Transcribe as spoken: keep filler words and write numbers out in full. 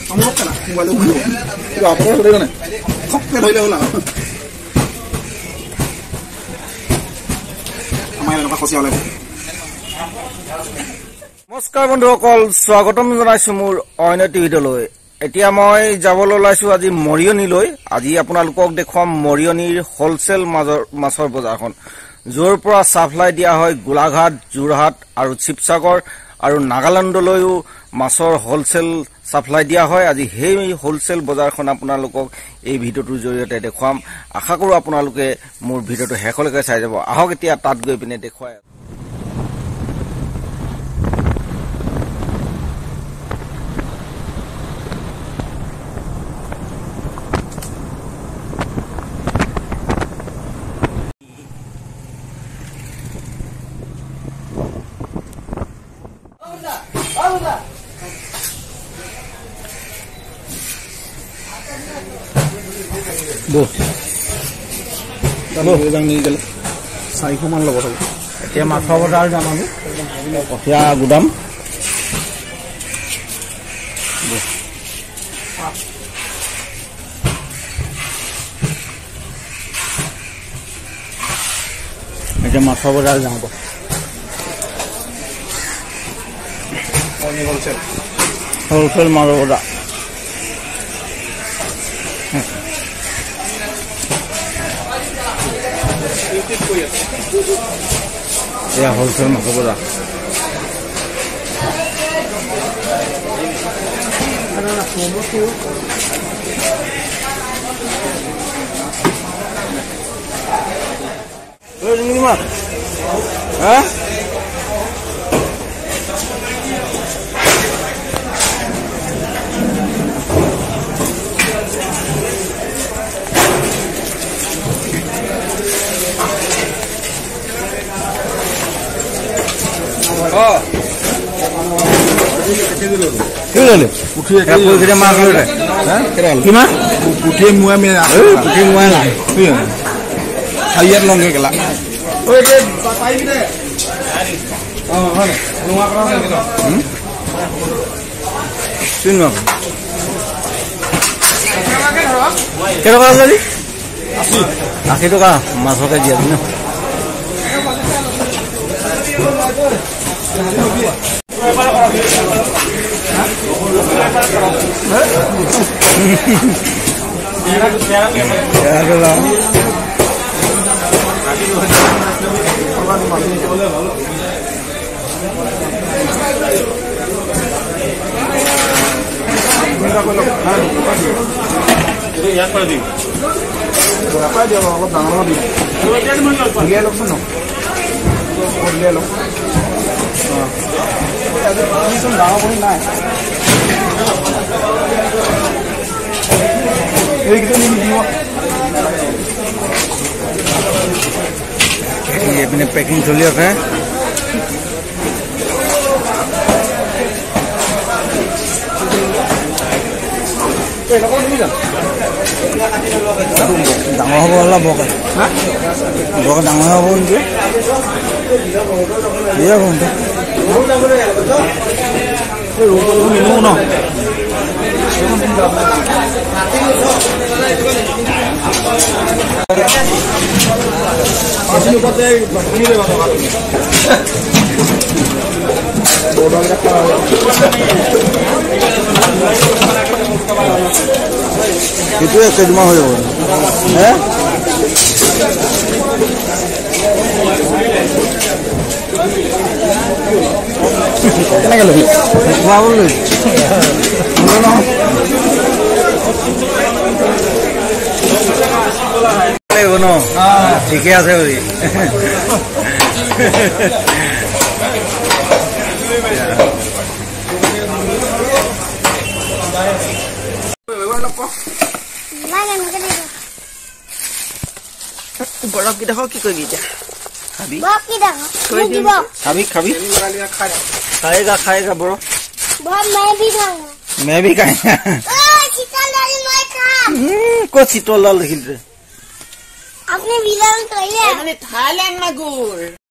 আমলক কেনা মোবাইল উঠিব কিবা আপৰে ধৰে নাই খপকে ধৰিলে হ'ল আৰু আমাৰ এনেকুৱা খচিয়া ওলাইছে। নমস্কাৰ বন্ধুসকল, স্বাগতম জনাইছো মোৰ অন্য টিভিলৈ। এতিয়া মই যাবলৈ ওলাইছো আজি মৰিয়নীলৈ। আজি আপোনালোকক দেখুৱাম মৰিয়নীৰ হোলচেল মাছৰ বজাৰখন, য'ৰ পৰা সাপ্লাই দিয়া হয় গোলাঘাট, যোৰহাট আৰু শিৱসাগৰ আৰু নাগালেণ্ডলৈও মাছৰ হোলচেল সাপ্লাই দিয়া হয়। আজি সেই হোলচেল বজাৰখন আপোনালোকক এই ভিডিঅ'টোৰ জৰিয়তে দেখুৱাম। আশা কৰো আপোনালোকে মোৰ ভিডিঅ'টো শেষলৈকে চাই যাব। আহক এতিয়া তাত গৈ পিনে দেখুৱাই। চাৰিশ মান ল'ব চাগে। এতিয়া মাছৰ বজাৰ যাম আমি, কঠীয়া গুদাম। এতিয়া মাছৰ বজাৰ যাওঁ হোলচেল মাছৰ বজাৰ। এয়া হোলচেল মাছৰ বজাৰ। মাছ হা কেটকা আছে? আশী টকা মাছৰ কেজি আছে ন। ইয়াত কৰি দিম পাই দিয়ক, অলপ ডাঙৰ দিম উলিয়াই লওকচোন ন, উলিয়াই লওক। ডাঙৰ কৰি নাই এইপিনে পেকিং চলি আছে। ডাঙৰ হ'ব অলপ বৰকে বৰকে ডাঙৰ হ'ব নেকি? নিনো ন itu ya kedua ho eh kenapa lagi mau lu no no no ah ঠিকই আছে ওই বড় কি দেখো কি কইবি যা খাবি বড় কি দেখো কই দিব খাবি খাবি খাएगा खाएगा बड़ो बड़ा मैं भी खाऊंगा मैं भी खाऊंगा ओ चितल लाल मैं खा को चितल लाल खिल रे अपने विलन तो ये मैंने थाईलैंड में गुड़